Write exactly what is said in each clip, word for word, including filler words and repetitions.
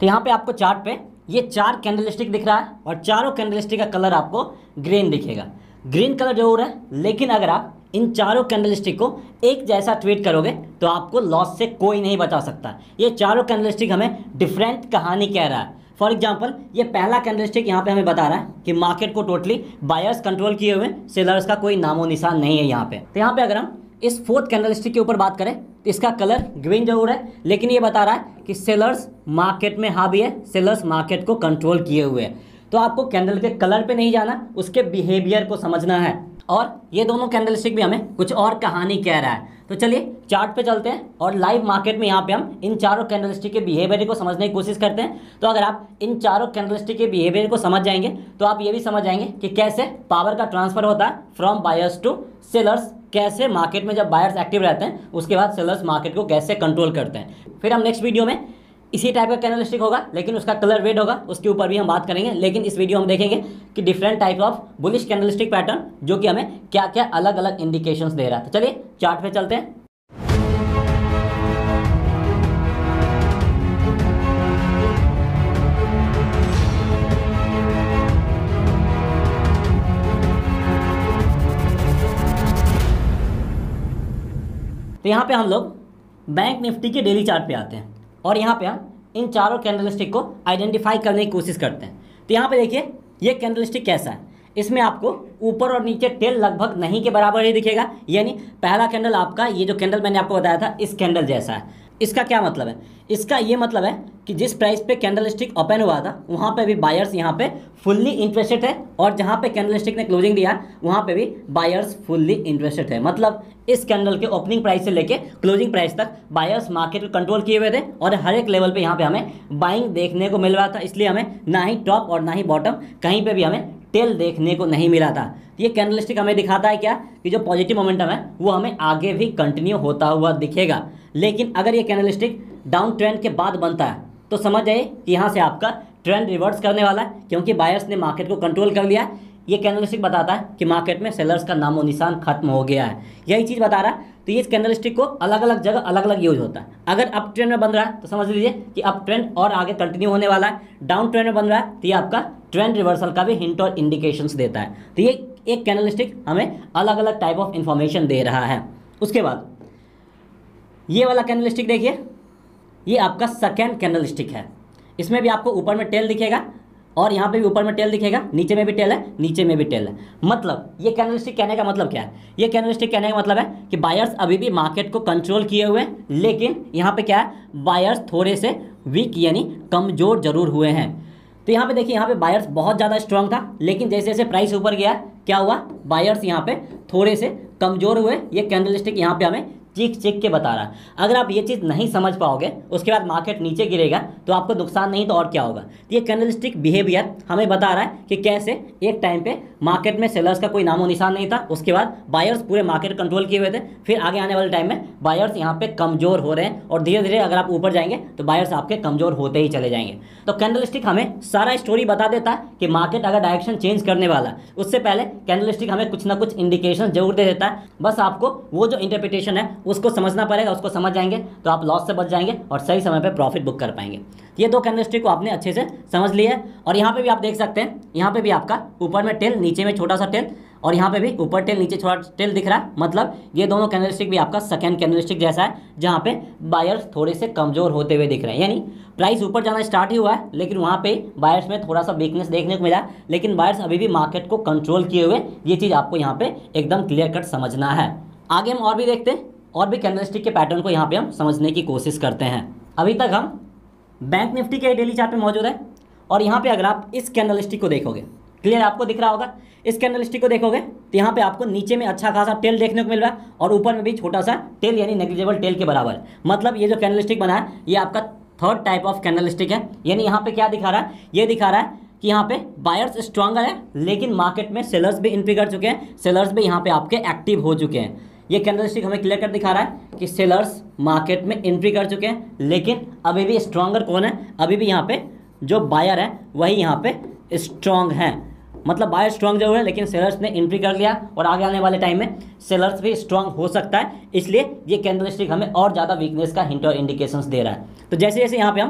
तो यहाँ पे आपको चार्ट पे ये चार कैंडलस्टिक दिख रहा है और चारों कैंडलस्टिक का कलर आपको ग्रीन दिखेगा। ग्रीन कलर जरूर है, लेकिन अगर आप इन चारों कैंडलस्टिक को एक जैसा ट्रीट करोगे तो आपको लॉस से कोई नहीं बचा सकता। ये चारों कैंडलस्टिक हमें डिफरेंट कहानी कह रहा है। फॉर एग्जांपल ये पहला कैंडलस्टिक यहाँ पे हमें बता रहा है कि मार्केट को टोटली बायर्स कंट्रोल किए हुए, सेलर्स का कोई नामो निशान नहीं है यहाँ पे। तो यहाँ पे अगर हम इस फोर्थ कैंडलस्टिक के ऊपर बात करें तो इसका कलर ग्रीन जरूर है, लेकिन ये बता रहा है कि सेलर्स मार्केट में हावी है, सेलर्स मार्केट को कंट्रोल किए हुए हैं। तो आपको कैंडल के कलर पे नहीं जाना, उसके बिहेवियर को समझना है। और ये दोनों कैंडलस्टिक भी हमें कुछ और कहानी कह रहा है। तो चलिए चार्ट पे चलते हैं और लाइव मार्केट में यहाँ पे हम इन चारों कैंडलस्टिक के बिहेवियर को समझने की कोशिश करते हैं। तो अगर आप इन चारों कैंडलस्टिक के बिहेवियर को समझ जाएंगे तो आप ये भी समझ जाएंगे कि कैसे पावर का ट्रांसफर होता है फ्रॉम बायर्स टू सेलर्स, कैसे मार्केट में जब बायर्स एक्टिव रहते हैं उसके बाद सेलर्स मार्केट को कैसे कंट्रोल करते हैं। फिर हम नेक्स्ट वीडियो में इसी टाइप का कैंडलस्टिक होगा, लेकिन उसका कलर रेड होगा, उसके ऊपर भी हम बात करेंगे। लेकिन इस वीडियो में देखेंगे कि different type of bullish candlestick pattern जो कि हमें क्या क्या अलग अलग इंडिकेशंस दे रहा है। तो चलिए चार्ट पे चलते हैं। तो यहाँ पे हम लोग बैंक निफ्टी के डेली चार्ट पे आते हैं और यहाँ पे हम इन चारों कैंडलस्टिक को आइडेंटिफाई करने की कोशिश करते हैं। तो यहाँ पे देखिए ये कैंडलस्टिक कैसा है, इसमें आपको ऊपर और नीचे टेल लगभग नहीं के बराबर ही दिखेगा। यानी पहला कैंडल आपका, ये जो कैंडल मैंने आपको बताया था, इस कैंडल जैसा है। इसका क्या मतलब है? इसका ये मतलब है कि जिस प्राइस पे कैंडलस्टिक ओपन हुआ था वहाँ पे भी बायर्स यहाँ पे फुल्ली इंटरेस्टेड है, और जहाँ पे कैंडलस्टिक ने क्लोजिंग दिया वहाँ पे भी बायर्स फुल्ली इंटरेस्टेड है। मतलब इस कैंडल के ओपनिंग प्राइस से लेके क्लोजिंग प्राइस तक बायर्स मार्केट को कंट्रोल किए हुए थे और हर एक लेवल पे यहाँ पे हमें बाइंग देखने को मिल रहा था। इसलिए हमें ना ही टॉप और ना ही बॉटम कहीं पे भी हमें टेल देखने को नहीं मिला था। ये कैंडलस्टिक हमें दिखाता है क्या, कि जो पॉजिटिव मोमेंटम है वो हमें आगे भी कंटिन्यू होता हुआ दिखेगा। लेकिन अगर ये कैंडलस्टिक डाउन ट्रेंड के बाद बनता है तो समझ जाइए कि यहाँ से आपका ट्रेंड रिवर्स करने वाला है, क्योंकि बायर्स ने मार्केट को कंट्रोल कर लिया। ये कैंडलस्टिक बताता है कि मार्केट में सेलर्स का नामो निशान खत्म हो गया है, यही चीज़ बता रहा है। तो ये कैंडलस्टिक को अलग अलग जगह अलग अलग यूज होता है। अगर अप ट्रेंड में बन रहा है तो समझ लीजिए कि अप ट्रेंड और आगे कंटिन्यू होने वाला है। डाउन ट्रेंड में बन रहा है तो ये आपका ट्रेंड रिवर्सल का भी हिंट और इंडिकेशंस देता है। तो ये एक कैंडलस्टिक हमें अलग अलग टाइप ऑफ इंफॉर्मेशन दे रहा है। उसके बाद ये वाला कैंडलस्टिक देखिए, ये आपका सेकेंड कैंडलस्टिक है। इसमें भी आपको ऊपर में टेल दिखेगा और यहाँ पे भी ऊपर में टेल दिखेगा, नीचे में भी टेल है, नीचे में भी टेल है। मतलब ये कैंडलस्टिक कहने का मतलब क्या है? ये कैंडलस्टिक कहने का मतलब है कि बायर्स अभी भी मार्केट को कंट्रोल किए हुए हैं, लेकिन यहाँ पे क्या है, बायर्स थोड़े से वीक यानी कमज़ोर जरूर हुए हैं। तो यहाँ पे देखिए, यहाँ पे बायर्स बहुत ज़्यादा स्ट्रांग था, लेकिन जैसे जैसे प्राइस ऊपर गया क्या हुआ, बायर्स यहाँ पे थोड़े से कमज़ोर हुए। ये कैंडलस्टिक यहाँ पे हमें चीख चीख के बता रहा है। अगर आप ये चीज़ नहीं समझ पाओगे, उसके बाद मार्केट नीचे गिरेगा तो आपको नुकसान नहीं तो और क्या होगा। तो ये कैंडलस्टिक बिहेवियर हमें बता रहा है कि कैसे एक टाइम पे मार्केट में सेलर्स का कोई नामो निशान नहीं था, उसके बाद बायर्स पूरे मार्केट कंट्रोल किए हुए थे, फिर आगे आने वाले टाइम में बायर्स यहाँ पे कमज़ोर हो रहे हैं और धीरे धीरे अगर आप ऊपर जाएंगे तो बायर्स आपके कमज़ोर होते ही चले जाएंगे। तो कैंडलस्टिक हमें सारा स्टोरी बता देता है कि मार्केट अगर डायरेक्शन चेंज करने वाला है, उससे पहले कैंडलस्टिक हमें कुछ ना कुछ इंडिकेशन जरूर दे देता है। बस आपको वो जो इंटरप्रिटेशन है उसको समझना पड़ेगा, उसको समझ जाएंगे तो आप लॉस से बच जाएंगे और सही समय पे प्रॉफिट बुक कर पाएंगे। ये दो कैंडलस्टिक को आपने अच्छे से समझ लिया है। और यहाँ पे भी आप देख सकते हैं, यहाँ पे भी आपका ऊपर में टेल, नीचे में छोटा सा टेल, और यहाँ पे भी ऊपर टेल नीचे छोटा टेल दिख रहा है। मतलब ये दोनों कैंडलस्टिक भी आपका सेकंड कैंडलस्टिक जैसा है, जहाँ पे बायर्स थोड़े से कमज़ोर होते हुए दिख रहे हैं। यानी प्राइस ऊपर जाना स्टार्ट ही हुआ है, लेकिन वहाँ पे बायर्स में थोड़ा सा वीकनेस देखने को मिला, लेकिन बायर्स अभी भी मार्केट को कंट्रोल किए हुए। ये चीज़ आपको यहाँ पे एकदम क्लियर कट समझना है। आगे हम और भी देखते हैं, और भी कैंडलस्टिक के पैटर्न को यहाँ पे हम समझने की कोशिश करते हैं। अभी तक हम बैंक निफ्टी के डेली चार्ट पे मौजूद है और यहाँ पे अगर आप इस कैंडलस्टिक को देखोगे, क्लियर आपको दिख रहा होगा, इस कैंडलस्टिक को देखोगे तो यहाँ पे आपको नीचे में अच्छा खासा टेल देखने को मिल रहा है और ऊपर में भी छोटा सा टेल यानी नेग्लिजिबल टेल के बराबर। मतलब ये जो कैंडलस्टिक बना है ये आपका थर्ड टाइप ऑफ कैंडलस्टिक है। यानी यहाँ पे क्या दिखा रहा है, ये दिखा रहा है कि यहाँ पे बायर्स स्ट्रांगर है, लेकिन मार्केट में सेलर्स भी एंट्री कर चुके हैं, सेलर्स भी यहाँ पे आपके एक्टिव हो चुके हैं। ये कैंडलस्टिक हमें क्लियर कर दिखा रहा है कि सेलर्स मार्केट में एंट्री कर चुके हैं, लेकिन अभी भी स्ट्रांगर कौन है, अभी भी यहाँ पे जो बायर है वही यहाँ पे स्ट्रांग है। मतलब बायर स्ट्रांग जो है, लेकिन सेलर्स ने एंट्री कर लिया और आगे आने वाले टाइम में सेलर्स भी स्ट्रांग हो सकता है। इसलिए ये कैंडलस्टिक हमें और ज़्यादा वीकनेस का हिंट और इंडिकेशंस दे रहा है। तो जैसे जैसे यहाँ पे हम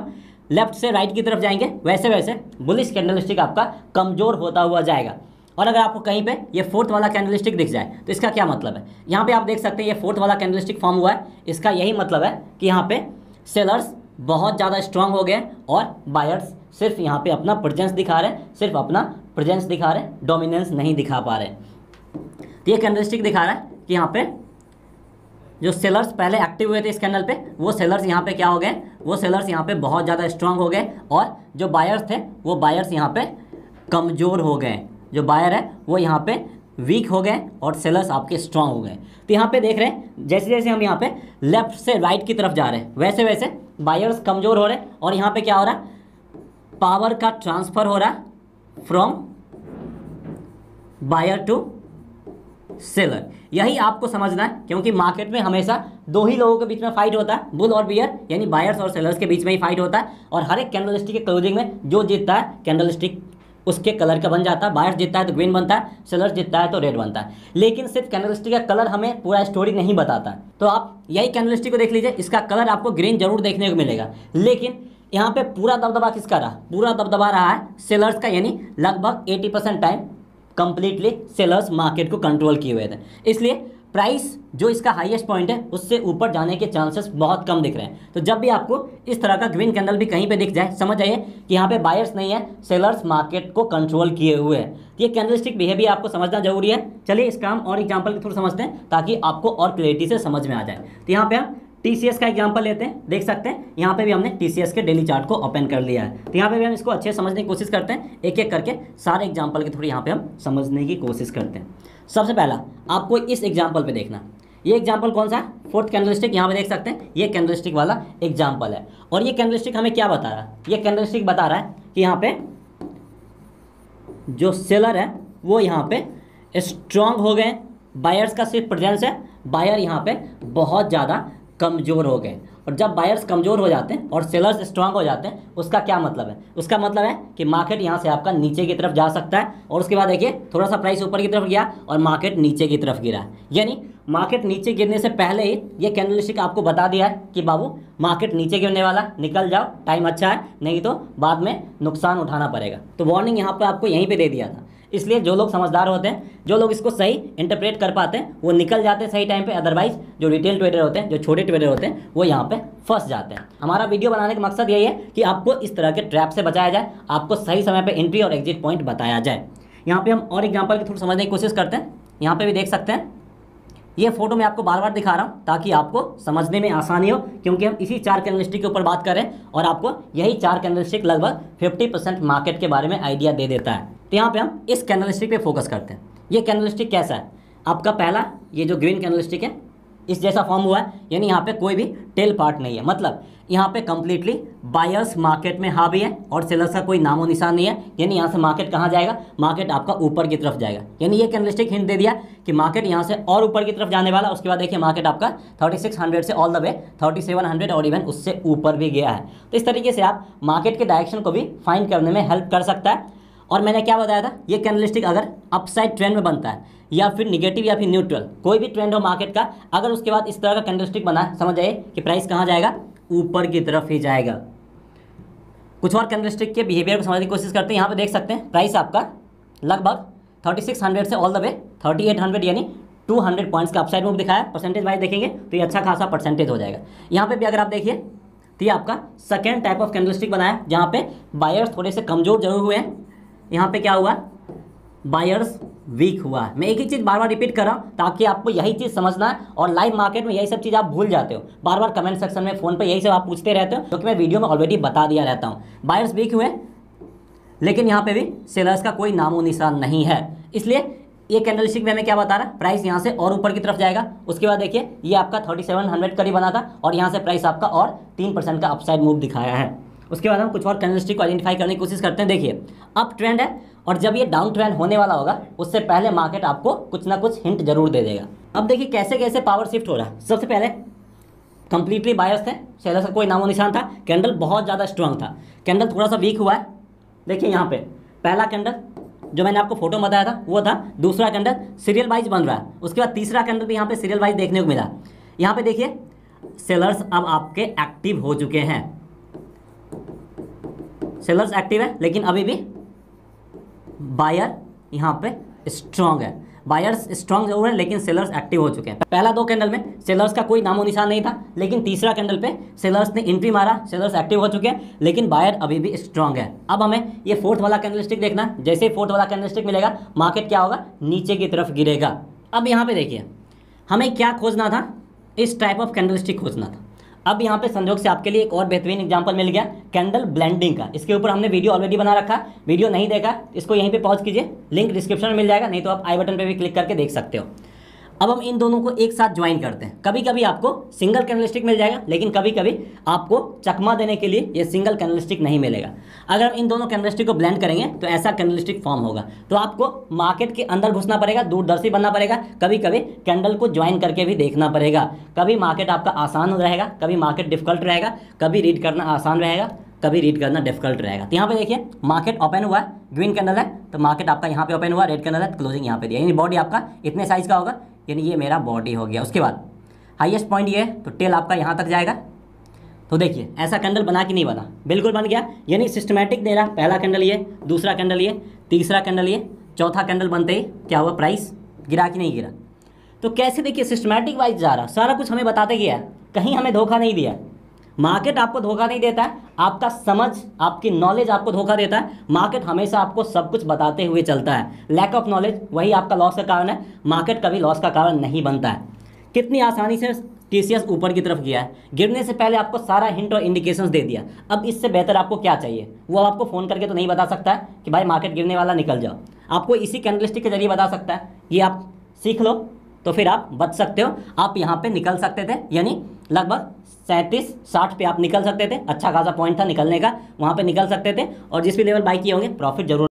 लेफ्ट से राइट की तरफ जाएंगे वैसे वैसे बुलिश कैंडलस्टिक आपका कमज़ोर होता हुआ जाएगा। और अगर आपको कहीं पे ये फोर्थ वाला कैंडलस्टिक दिख जाए तो इसका क्या मतलब है, यहाँ पे आप देख सकते हैं ये फोर्थ वाला कैंडलस्टिक फॉर्म हुआ है। इसका यही मतलब है कि यहाँ पे सेलर्स बहुत ज़्यादा स्ट्रांग हो गए और बायर्स सिर्फ यहाँ पे अपना प्रेजेंस दिखा रहे हैं, सिर्फ अपना प्रेजेंस दिखा रहे हैं, डोमिनेंस नहीं दिखा पा रहे। तो ये कैंडलस्टिक दिखा रहा है कि यहाँ पे जो सेलर्स पहले एक्टिव हुए थे इस कैंडल पे, वो सेलर्स यहाँ पे क्या हो गए, वो सेलर्स यहाँ पे बहुत ज़्यादा स्ट्रांग हो गए और जो बायर्स थे वो बायर्स यहाँ पे कमज़ोर हो गए। जो बायर है वो यहाँ पे वीक हो गए और सेलर्स आपके स्ट्रांग हो गए। तो यहाँ पे देख रहे हैं जैसे जैसे हम यहाँ पे लेफ्ट से राइट की तरफ जा रहे हैं वैसे वैसे बायर्स कमज़ोर हो रहे हैं और यहाँ पे क्या हो रहा है, पावर का ट्रांसफ़र हो रहा है फ्रॉम बायर टू सेलर। यही आपको समझना है क्योंकि मार्केट में हमेशा दो ही लोगों के बीच में फाइट होता है, बुल और बियर, यानी बायर्स और सेलर्स के बीच में ही फाइट होता है। और हर एक कैंडलस्टिक के क्लोजिंग में जो जीतता है कैंडलस्टिक उसके कलर का बन जाता है। बायर्स जीतता है तो ग्रीन बनता है, सेलर्स जीतता है तो रेड बनता है। लेकिन सिर्फ कैंडलस्टिक का कलर हमें पूरा स्टोरी नहीं बताता है। तो आप यही कैंडलस्टिक को देख लीजिए, इसका कलर आपको ग्रीन जरूर देखने को मिलेगा, लेकिन यहाँ पे पूरा दबदबा किसका रहा, पूरा दबदबा रहा है सेलर्स का, यानी लगभग अस्सी percent time completely sellers market को कंट्रोल किए हुए थे। इसलिए प्राइस जो इसका हाईएस्ट पॉइंट है उससे ऊपर जाने के चांसेस बहुत कम दिख रहे हैं। तो जब भी आपको इस तरह का ग्रीन कैंडल भी कहीं पे दिख जाए समझ जाइए कि यहाँ पे बायर्स नहीं है, सेलर्स मार्केट को कंट्रोल किए हुए हैं। ये कैंडलस्टिक बिहेवियर आपको समझना जरूरी है। चलिए इसका हम और एग्जांपल के थ्रू समझते हैं ताकि आपको और क्लियरिटी से समझ में आ जाए। तो यहाँ पे हम टीसीएस का एग्जांपल लेते हैं, देख सकते हैं यहाँ पे भी हमने टीसीएस के डेली चार्ट को ओपन कर लिया है। तो यहाँ पे भी हम इसको अच्छे से समझने की कोशिश करते हैं, एक एक करके सारे एग्जांपल के थ्रू यहाँ पे हम समझने की कोशिश करते हैं। सबसे पहला आपको इस एग्जांपल पे देखना, ये एग्जांपल कौन सा है, फोर्थ कैंडलस्टिक। यहाँ पे देख सकते हैं ये कैंडलस्टिक वाला एग्जांपल है। और ये कैंडलस्टिक हमें क्या बता रहा है, ये कैंडलस्टिक बता रहा है कि यहाँ पे जो सेलर है वो यहाँ पे स्ट्रांग हो गए, बायर्स का सिर्फ प्रेजेंस है, बायर यहाँ पे बहुत ज़्यादा कमज़ोर हो गए। और जब बायर्स कमज़ोर हो जाते हैं और सेलर्स स्ट्रांग हो जाते हैं उसका क्या मतलब है, उसका मतलब है कि मार्केट यहाँ से आपका नीचे की तरफ जा सकता है। और उसके बाद देखिए थोड़ा सा प्राइस ऊपर की तरफ गया और मार्केट नीचे की तरफ गिरा, यानी मार्केट नीचे गिरने से पहले ही ये कैंडलस्टिक आपको बता दिया है कि बाबू मार्केट नीचे गिरने वाला, निकल जाओ, टाइम अच्छा है, नहीं तो बाद में नुकसान उठाना पड़ेगा। तो वार्निंग यहाँ पर आपको यहीं पे दे दिया था। इसलिए जो लोग समझदार होते हैं, जो लोग इसको सही इंटरप्रेट कर पाते हैं, वो निकल जाते हैं सही टाइम पे। अदरवाइज जो रिटेल ट्रेडर होते हैं, जो छोटे ट्रेडर होते हैं, वो यहाँ पे फंस जाते हैं। हमारा वीडियो बनाने का मकसद यही है कि आपको इस तरह के ट्रैप से बचाया जाए, आपको सही समय पे एंट्री और एग्जिट पॉइंट बताया जाए। यहाँ पे हम और एग्जाम्पल के थ्रू समझने की कोशिश करते हैं। यहाँ पे भी देख सकते हैं, ये फोटो मैं आपको बार बार दिखा रहा हूँ ताकि आपको समझने में आसानी हो, क्योंकि हम इसी चार कैंडलस्टिक के ऊपर बात कर रहे हैं और आपको यही चार कैंडलस्टिक लगभग पचास परसेंट मार्केट के बारे में आइडिया दे देता है। तो यहाँ पे हम इस कैंडलस्टिक पे फोकस करते हैं। ये कैंडलस्टिक कैसा है, आपका पहला ये जो ग्रीन कैंडलस्टिक है इस जैसा फॉर्म हुआ है, यानी यहाँ पे कोई भी टेल पार्ट नहीं है, मतलब यहाँ पे कंप्लीटली बायर्स मार्केट में हावी है और सेलर्स का कोई नामो निशान नहीं है। यानी यहाँ से मार्केट कहाँ जाएगा, मार्केट आपका ऊपर की तरफ जाएगा। यानी ये कैंडलस्टिक हिंट दे दिया कि मार्केट यहाँ से और ऊपर की तरफ जाने वाला। उसके बाद देखिए मार्केट आपका थर्टी सिक्स हंड्रेड से all the way thirty seven hundred और इवन उससे ऊपर भी गया है। तो इस तरीके से आप मार्केट के डायरेक्शन को भी फाइंड करने में हेल्प कर सकता है। और मैंने क्या बताया था, ये कैंडलस्टिक अगर अपसाइड ट्रेंड में बनता है या फिर निगेटिव या फिर न्यूट्रल, कोई भी ट्रेंड हो मार्केट का, अगर उसके बाद इस तरह का कैंडलस्टिक बना है, समझ जाइए कि प्राइस कहाँ जाएगा, ऊपर की तरफ ही जाएगा। कुछ और कैंडलस्टिक के बिहेवियर को समझने की कोशिश करते हैं। यहाँ पे देख सकते हैं प्राइस आपका लगभग थर्टी सिक्स हंड्रेड से all the way thirty eight hundred यानी टू हंड्रेड पॉइंट्स का अपसाइड मूव दिखाया। परसेंटेज वाइज देखेंगे तो ये अच्छा खासा परसेंटेज हो जाएगा। यहाँ पे भी अगर आप देखिए तो ये आपका सेकेंड टाइप ऑफ कैंडलस्टिक बनाया जहाँ पे बायर्स थोड़े से कमजोर जरूर हुए हैं। यहाँ पे क्या हुआ, बायर्स वीक हुआ है। मैं एक ही चीज़ बार बार रिपीट कर रहा हूँ ताकि आपको यही चीज़ समझना है और लाइव मार्केट में यही सब चीज़ आप भूल जाते हो। बार बार कमेंट सेक्शन में फ़ोन पे यही सब आप पूछते रहते हो, क्योंकि मैं वीडियो में ऑलरेडी बता दिया रहता हूँ। बायर्स वीक हुए लेकिन यहाँ पे भी सेलर्स का कोई नामो निशान नहीं है। इसलिए ये कैंडलस्टिक में हमें क्या बता रहा है, प्राइस यहाँ से और ऊपर की तरफ जाएगा। उसके बाद देखिए ये आपका थर्टी सेवन हंड्रेड करीब बना था और यहाँ से प्राइस आपका और तीन परसेंट का अपसाइड मूव दिखाया है। उसके बाद हम कुछ और कैंडलस्टिक को आइडेंटिफाई करने की कोशिश करते हैं। देखिए अप ट्रेंड है और जब ये डाउन ट्रेंड होने वाला होगा उससे पहले मार्केट आपको कुछ ना कुछ हिंट जरूर दे देगा। अब देखिए कैसे कैसे पावर शिफ्ट हो रहा है। सबसे पहले कंप्लीटली बायर्स थे, सेलर्स का कोई नामो निशान था, कैंडल बहुत ज़्यादा स्ट्रांग था, कैंडल थोड़ा सा वीक हुआ है। देखिए यहाँ पे पहला कैंडल जो मैंने आपको फोटो बताया था वो था, दूसरा कैंडल सीरियल वाइज बन रहा है, उसके बाद तीसरा कैंडल भी यहाँ पे सीरियल वाइज देखने को मिला। यहाँ पे देखिए सेलर्स अब आपके एक्टिव हो चुके हैं। सेलर्स एक्टिव है, लेकिन अभी भी बायर यहाँ पे स्ट्रांग है। बायर्स स्ट्रांग जरूर है लेकिन सेलर्स एक्टिव हो चुके हैं। पहला दो कैंडल में सेलर्स का कोई नामो निशान नहीं था, लेकिन तीसरा कैंडल पे सेलर्स ने एंट्री मारा, सेलर्स एक्टिव हो चुके हैं, लेकिन बायर अभी भी स्ट्रांग है। अब हमें ये फोर्थ वाला कैंडलस्टिक देखना है। जैसे ही फोर्थ वाला कैंडलस्टिक मिलेगा, मार्केट क्या होगा, नीचे की तरफ गिरेगा। अब यहाँ पे देखिए, हमें क्या खोजना था, इस टाइप ऑफ कैंडलस्टिक खोजना था। अब यहाँ पे संजोग से आपके लिए एक और बेहतरीन एग्जांपल मिल गया कैंडल ब्लेंडिंग का। इसके ऊपर हमने वीडियो ऑलरेडी बना रखा, वीडियो नहीं देखा इसको यहीं पे पॉज कीजिए, लिंक डिस्क्रिप्शन में मिल जाएगा, नहीं तो आप आई बटन पे भी क्लिक करके देख सकते हो। अब हम इन दोनों को एक साथ ज्वाइन करते हैं। कभी कभी आपको सिंगल कैंडलस्टिक मिल जाएगा, लेकिन कभी कभी आपको चकमा देने के लिए ये सिंगल कैंडलस्टिक नहीं मिलेगा। अगर हम इन दोनों कैंडलस्टिक को ब्लेंड करेंगे तो ऐसा कैंडलस्टिक फॉर्म होगा। तो आपको मार्केट के अंदर घुसना पड़ेगा, दूरदर्शी बनना पड़ेगा, कभी कभी कैंडल को ज्वाइन करके भी देखना पड़ेगा। कभी मार्केट आपका आसान रहेगा, कभी मार्केट डिफिकल्ट रहेगा, कभी रीड करना आसान रहेगा, कभी रीड करना डिफिकल्ट रहेगा। तो यहाँ पे देखिए, मार्केट ओपन हुआ है, ग्रीन कैंडल है तो मार्केट आपका यहाँ पे ओपन हुआ, रेड कैंडल है तो क्लोजिंग यहाँ पे दिया, यानी बॉडी आपका इतने साइज का होगा, यानी ये मेरा बॉडी हो गया। उसके बाद हाईएस्ट पॉइंट ये है तो टेल आपका यहाँ तक जाएगा। तो देखिए ऐसा कैंडल बना कि नहीं बना, बिल्कुल बन गया, यानी सिस्टमैटिक दे रहा। पहला कैंडल ये, दूसरा कैंडल ये, तीसरा कैंडल ये, चौथा कैंडल बनते ही क्या हुआ, प्राइस गिरा कि नहीं गिरा। तो कैसे देखिए सिस्टमैटिक वाइज जा रहा, सारा कुछ हमें बताते गया, कहीं हमें धोखा नहीं दिया। मार्केट आपको धोखा नहीं देता है, आपका समझ, आपकी नॉलेज आपको धोखा देता है। मार्केट हमेशा आपको सब कुछ बताते हुए चलता है। लैक ऑफ नॉलेज वही आपका लॉस का कारण है, मार्केट कभी लॉस का कारण नहीं बनता है। कितनी आसानी से टीसीएस ऊपर की तरफ गया है, गिरने से पहले आपको सारा हिंट और इंडिकेशंस दे दिया। अब इससे बेहतर आपको क्या चाहिए, वो आपको फ़ोन करके तो नहीं बता सकता है कि भाई मार्केट गिरने वाला निकल जाओ, आपको इसी कैंडलस्टिक के जरिए बता सकता है। ये आप सीख लो तो फिर आप बच सकते हो। आप यहाँ पे निकल सकते थे, यानी लगभग सैंतीस साठ पे आप निकल सकते थे, अच्छा खासा पॉइंट था निकलने का, वहाँ पे निकल सकते थे और जिस भी लेवल बाई किए होंगे प्रॉफिट जरूर